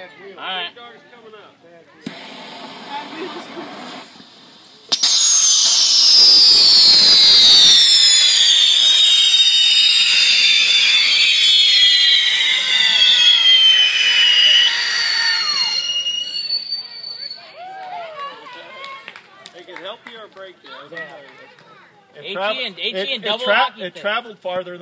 All right. It can help you or break you. HE and double hockey. It traveled farther.